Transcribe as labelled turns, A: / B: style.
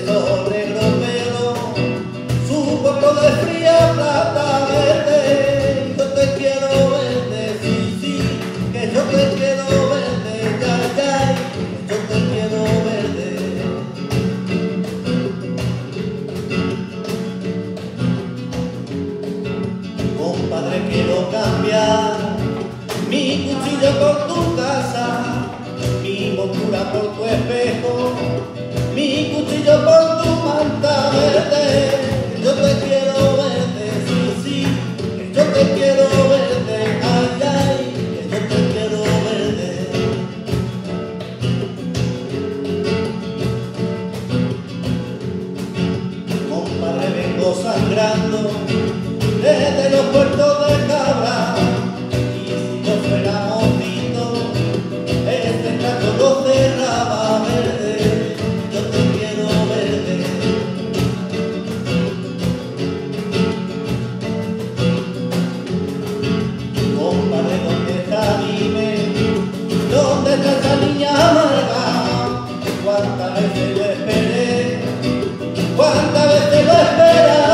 A: sol negro pelo, su cuerpo de fría plata verde. Yo te quiero verde, sí, sí, que yo te quiero verde, ya, ya, yo te quiero verde. Compadre, quiero cambiar mi cuchillo por tu casa, mi montura por tu espejo, mi cuchillo por tu manta verde. Yo te quiero verde, sí, sí, que yo te quiero verde, ay, ay, que yo te quiero verde. Compadre, vengo sangrando desde los puertos de Cabra, y si yo fuera mojito, este trato lo cerraba verde. Yo te quiero verde. Compadre, ¿dónde está Dime? ¿Dónde está esa niña amarga? ¿Cuántas veces lo esperé? ¿Cuántas veces lo esperaba?